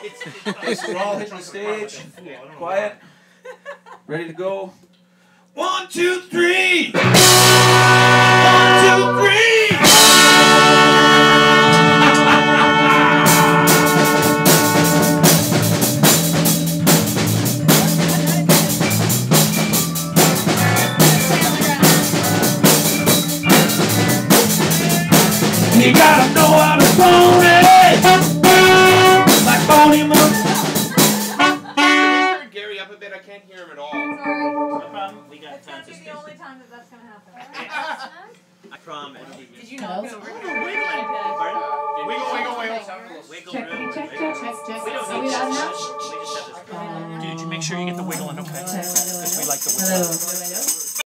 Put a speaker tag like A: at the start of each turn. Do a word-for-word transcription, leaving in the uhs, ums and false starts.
A: Okay, so we're all hitting the stage. Quiet. Ready to go. One, two, three. One, two, three. You gotta know how to phone it. Like phony moon.
B: Turn Gary up a bit. I can't hear him at all.
C: Sorry.
D: No problem. We got
C: It's
D: time
C: going to
D: to
C: be
D: spare.
C: the only time that that's going to happen.
D: I promise.
C: Did you knock it over?
D: Pardon?
B: Wiggle, wiggle, wiggle.
D: Wiggle
E: Check,
D: room.
E: check,
D: Wiggle.
E: check, check, check.
D: We don't
E: Are we
D: need
E: loud
D: this.
E: now?
D: We just have this. Dude, you make sure you get the wiggling, okay? Because we like the
E: Hello.
D: wiggle.